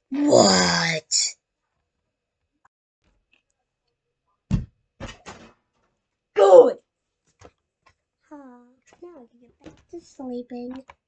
What? Good. Now I can get back to sleeping.